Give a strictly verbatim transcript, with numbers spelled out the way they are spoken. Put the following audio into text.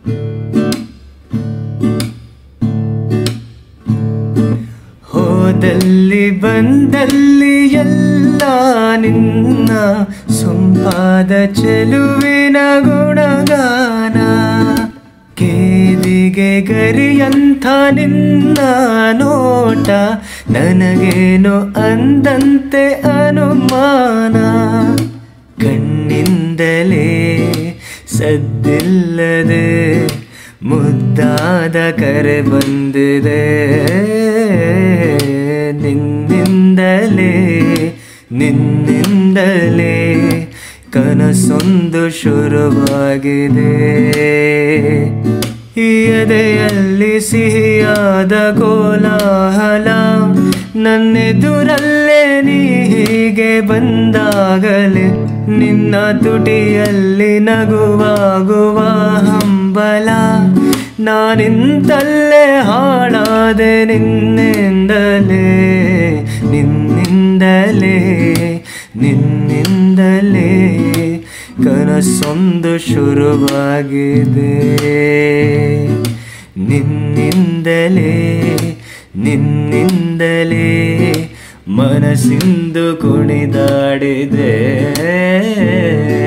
ಹೋದಲ್ಲಿ ಬಂದಲ್ಲಿ ಎಲ್ಲ ನಿನ್ನ ಸೊಂಪಾದ ಚೆಲುವಿನ ಗುಣಗಾನ ಕೇದಿಗೆ ಗರಿಯಂಥ ನಿನ್ನ ನೋಟ ನನಗೇನು ಅಂದಂತೆ ಅನುಮಾನ ಕಣ್ಣಿಂದಲೇ ಸದ್ದಿಲ್ಲದೆ ಮುದ್ದಾದ ಕರೆ ಬಂದಿದೆ ನಿನ್ನಿಂದಲೇ ನಿನ್ನಿಂದಲೇ ಕನಸೊಂದು ಶುರುವಾಗಿದೆ ಈ ಎದೆಯಲ್ಲಿ ಸಿಹಿಯಾದ ಕೋಲಾಹಲ ನನ್ನೆದುರಲ್ಲೇ ನೀ ಹೀಗೆ ಬಂದಾಗಲೇ ನಿನ್ನ ತುಟಿಯಲ್ಲಿ ನಗುವಾಗುವ ಹಂಬಲ ನಾನಿಂತಲ್ಲೇ ಹಾಳಾದೆ ನಿನ್ನಿಂದಲೇ ನಿನ್ನಿಂದಲೇ ನಿನ್ನಿಂದಲೇ ಕನಸೊಂದು ಶುರುವಾಗಿದೆ ನಿನ್ನಿಂದಲೇ ನಿನ್ನಿಂದಲೇ ಮನಸ್ಸಿಂದು ಕುಣಿದಾಡಿದೆ